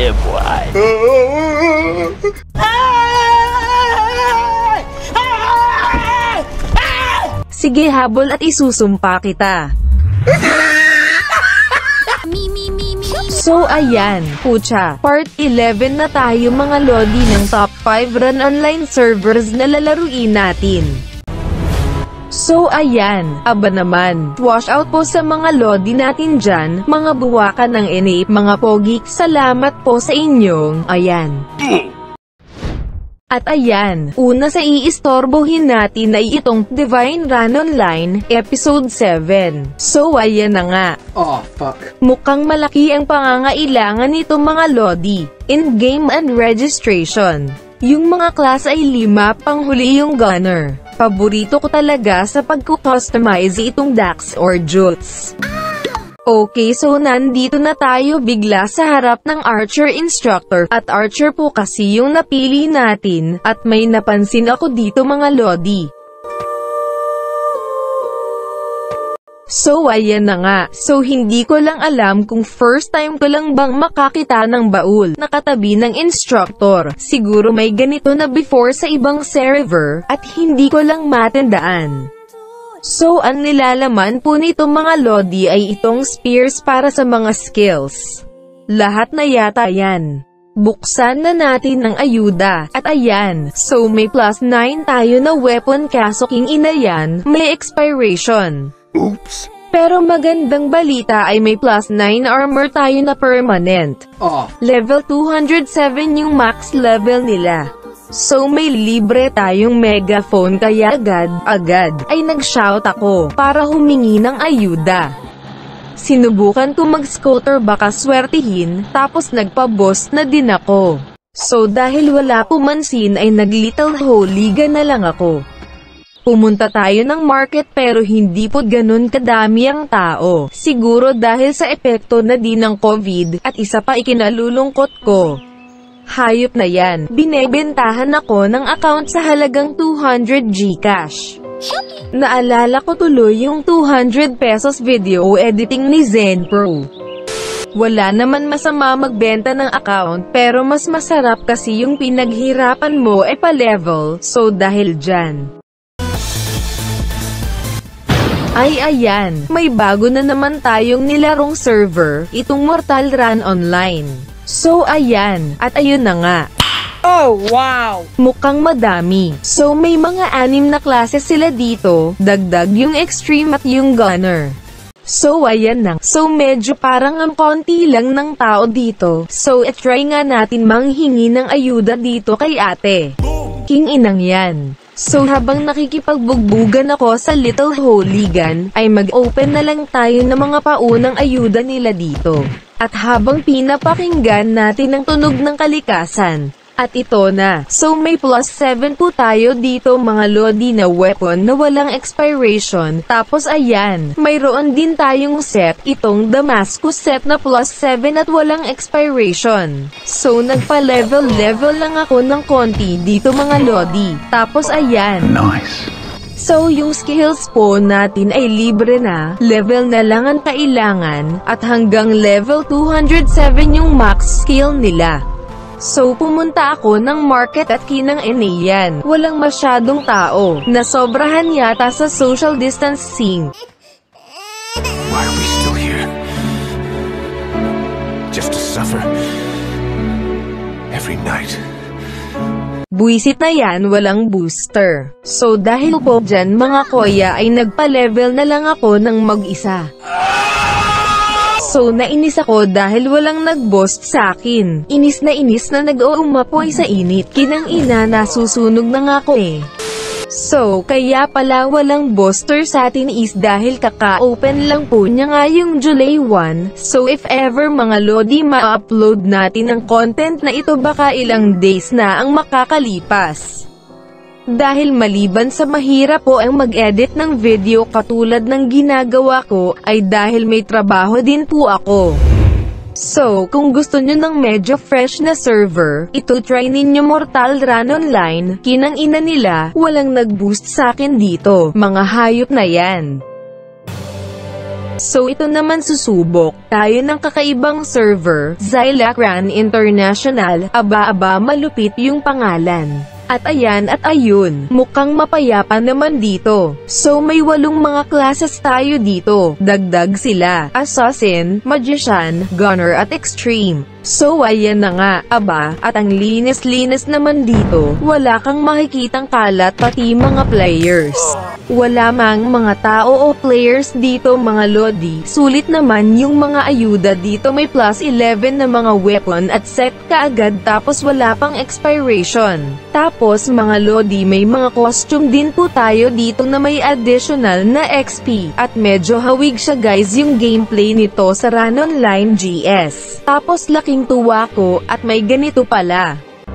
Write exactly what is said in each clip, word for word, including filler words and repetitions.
Yeah, boy. Sige, habol at isusumpa kita. So ayan, pucha, part eleven na tayo mga lodi ng top five run online servers na lalaruin natin. So ayan, aba naman, wash out po sa mga lodi natin dyan, mga buwakan ng inape, mga pogi, salamat po sa inyong, ayan. At ayan, una sa iistorbohin natin ay itong Divine Run Online, Episode seven. So ayan na nga. Oh, fuck. Mukhang malaki ang pangangailangan nito mga lodi. In-game and registration. Yung mga class ay lima, panghuli yung gunner. Paborito ko talaga sa pagko-customize itong Dax or Jutz. Okay, so nandito na tayo bigla sa harap ng Archer Instructor, at Archer po kasi yung napili natin, at may napansin ako dito mga lodi. So ayan na nga, so hindi ko lang alam kung first time ko lang bang makakita ng baul na katabi ng instructor. Siguro may ganito na before sa ibang server, at hindi ko lang matandaan. So ang nilalaman po nito mga lodi ay itong spears para sa mga skills. Lahat na yata yan. Buksan na natin ng ayuda, at ayan, so may plus nine tayo na weapon kaso king ina yan, may expiration. Oops. Pero magandang balita ay may plus nine armor tayo na permanent. Oh. Level two hundred seven yung max level nila. So may libre tayong megaphone kaya agad-agad ay nag-shout ako para humingi ng ayuda. Sinubukan ko mag-scooter baka swertihin, tapos nagpa-boss na din ako. So dahil wala pumansin ay nag-little hooligan na lang ako. Pumunta tayo ng market pero hindi po ganun kadami ang tao. Siguro dahil sa epekto na din ng COVID, at isa pa ikinalulungkot ko. Hayop na yan, binebentahan ako ng account sa halagang two hundred Gcash. Naalala ko tuloy yung two hundred pesos video editing ni Zenpro. Wala naman masama magbenta ng account, pero mas masarap kasi yung pinaghirapan mo e pa-level, so dahil dyan. Ay ayan, may bago na naman tayong nilarong server, itong Mortal Run Online. So ayan, at ayun na nga. Oh wow! Mukhang madami. So may mga anim na klase sila dito, dagdag yung extreme at yung gunner. So ayan na. So medyo parang ang konti lang ng tao dito. So itry nga natin manghingi ng ayuda dito kay ate. King inang yan. So habang nakikipagbugbugan ako sa Little Hooligan, ay mag-open na lang tayo ng mga paunang ayuda nila dito. At habang pinapakinggan natin ang tunog ng kalikasan, at ito na, so may plus seven po tayo dito mga lodi na weapon na walang expiration. Tapos ayan, mayroon din tayong set, itong Damascus set na plus seven at walang expiration. So nagpa-level level lang ako ng konti dito mga lodi. Tapos ayan. Nice. So yung skills po natin ay libre na, level na lang ang kailangan, at hanggang level two hundred seven yung max skill nila. So pumunta ako ng market at kinang yan. Walang masyadong tao, nasobrahan yata sa social distancing. Why are we still here? Just to suffer every night. Buisit na yan, walang booster. So dahil po dyan mga koya ay nagpa-level na lang ako ng mag-isa. So nainis ako dahil walang nag-boss sa akin. Inis na inis na nag-uumapoy sa init. Kinang ina, nasusunog na nga ako eh. So kaya pala walang booster sa atin is dahil kaka-open lang po niya nga yung July first. So if ever mga lodi ma-upload natin ang content na ito baka ilang days na ang makakalipas. Dahil maliban sa mahirap po ang mag-edit ng video katulad ng ginagawa ko, ay dahil may trabaho din po ako. So, kung gusto nyo ng medyo fresh na server, ito try ninyo Mortal Run Online, kinang ina nila, walang nag-boost sa akin dito, mga hayop na yan. So ito naman susubok tayo ng kakaibang server, Xylacran International. Aba-aba malupit yung pangalan. At ayan at ayun, mukhang mapayapa naman dito. So may walong mga classes tayo dito. Dagdag sila, Assassin, Magician, Gunner at Extreme. So ayan na nga, aba, at ang linis-linis naman dito. Wala kang makikitang kalat pati mga players. Wala mang mga tao o players dito mga lodi. Sulit naman yung mga ayuda dito, may plus eleven na mga weapon at set kaagad tapos wala pang expiration. Tapos mga lodi may mga costume din po tayo dito na may additional na X P. At medyo hawig siya guys yung gameplay nito sa Run Online G S. Tapos laking tuwa ko at may ganito pala.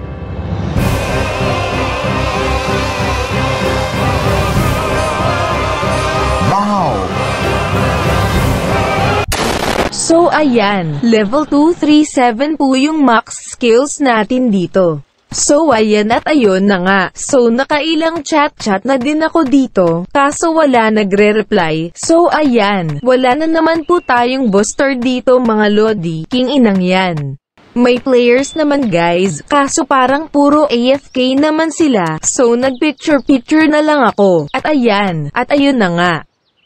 So ayan, level two thirty-seven po yung max skills natin dito. So ayan at ayun na nga. So nakailang chat-chat na din ako dito, kaso wala nagre-reply. So ayan, wala na naman po tayong booster dito mga lodi, king inang yan. May players naman guys, kaso parang puro A F K naman sila. So nagpicture-picture na lang ako. At ayan, at ayun na nga.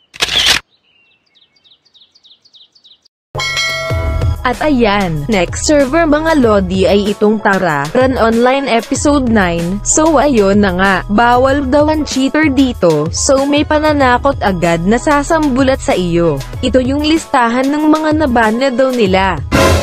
At ayan, next server mga lodi ay itong Tara, Run Online Episode nine. So ayun na nga, bawal daw ang cheater dito, so may pananakot agad na sasambulat sa iyo. Ito yung listahan ng mga naban na daw nila.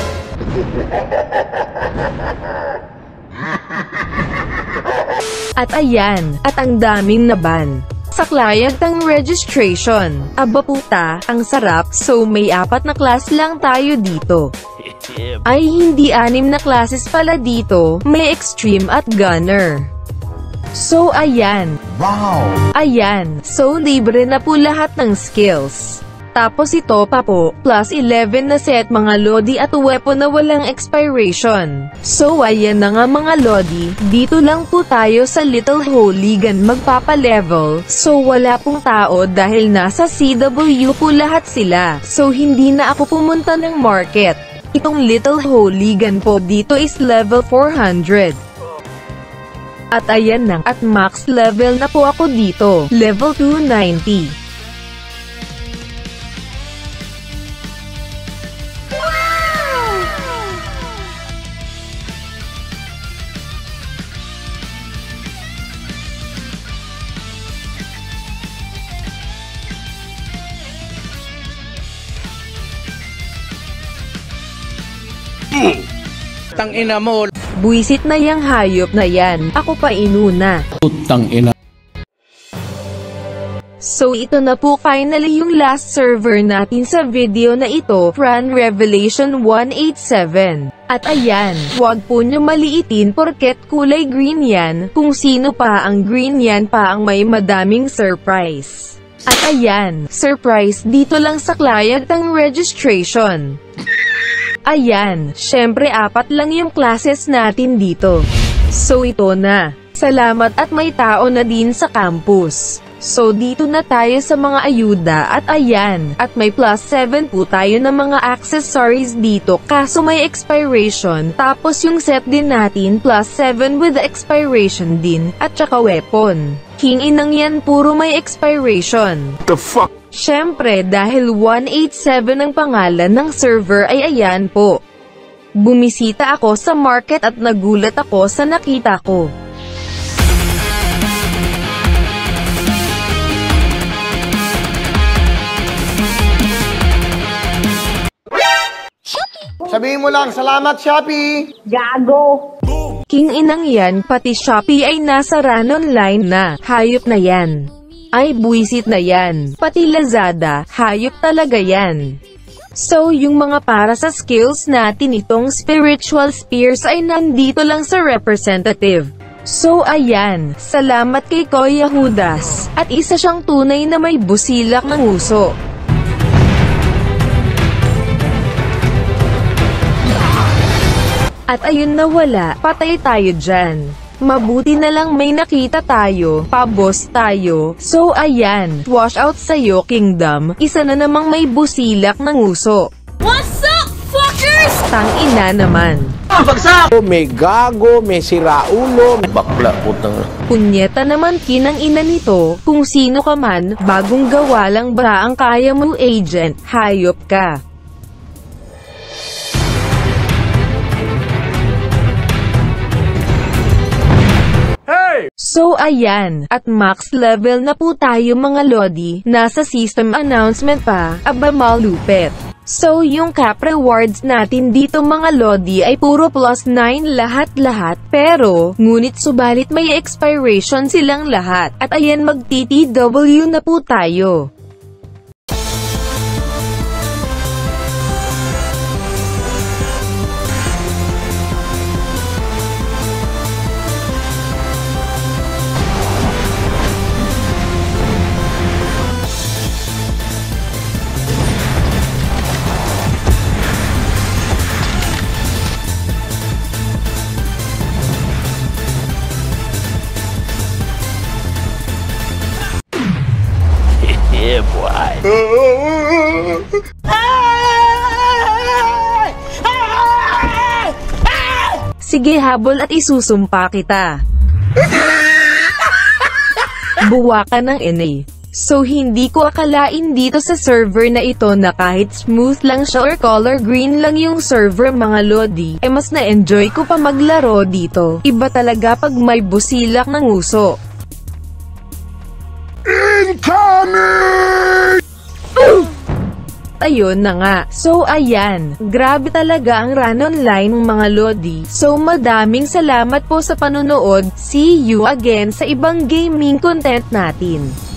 At ayan, at ang daming naban. Saklayag tang registration. Aba puta, ang sarap. So may apat na class lang tayo dito. Ay hindi, anim na classes pala dito. May extreme at gunner. So ayan. Wow! Ayan, so libre na po lahat ng skills. Tapos ito pa po, plus eleven na set mga lodi at weapon na walang expiration. So ayan na nga mga lodi, dito lang po tayo sa Little Hooligan magpapa-level. So wala pong tao dahil nasa C W po lahat sila. So hindi na ako pumunta ng market. Itong Little Hooligan po dito is level four hundred. At ayan na, at max level na po ako dito, level two ninety. Tang ina mo. Buisit na yang hayop na yan, ako pa inuna. Putang ina. So ito na po finally yung last server natin sa video na ito, Run Revelation one eighty-seven. At ayan, wag po nyo maliitin porket kulay green yan, kung sino pa ang green yan pa ang may madaming surprise. At ayan, surprise dito lang sa Clayag tang registration. Ayan, syempre apat lang yung classes natin dito. So ito na. Salamat at may tao na din sa campus. So dito na tayo sa mga ayuda at ayan, at may plus seven po tayo ng mga accessories dito kaso may expiration. Tapos yung set din natin plus seven with expiration din, at saka weapon. King inang yan puro may expiration. The fuck? Syempre dahil one eighty-seven ang pangalan ng server ay ayan po. Bumisita ako sa market at nagulat ako sa nakita ko. Sabihin mo lang, salamat Shopee! Gago! King inang yan, pati Shopee ay nasa Run Online na. Hayop na yan. Ay buisit na yan. Pati Lazada, hayop talaga yan. So yung mga para sa skills natin itong spiritual spears ay nandito lang sa representative. So ayan, salamat kay Kuya Judas. At isa siyang tunay na may busilak ng uso. At ayun na wala, patay tayo dyan. Mabuti na lang may nakita tayo, pa-boss tayo. So ayan, wash out sa'yo Kingdom, isa na namang may busilak ng uso. What's up, fuckers? Tang-ina naman. May gago, may siraulo. Bakla, putang. Punyeta naman kinang ina nito, kung sino ka man, bagong gawa lang ba ang kaya mo agent, hayop ka. So ayan, at max level na po tayo mga lodi, nasa system announcement pa, aba malupet. So yung cap rewards natin dito mga lodi ay puro plus nine lahat-lahat, pero, ngunit subalit may expiration silang lahat, at ayan mag-T T W na po tayo. Yeah, boy. Sige habol at isusumpa kita. Buwa ka ng ina. So hindi ko akalain dito sa server na ito na kahit smooth lang siya or color green lang yung server mga lodi, eh mas na-enjoy ko pa maglaro dito. Iba talaga pag may busilak ng uso. Incoming! Ayun na nga. So ayan, grabe talaga ang run online mga lodi. So madaming salamat po sa panonood. See you again sa ibang gaming content natin.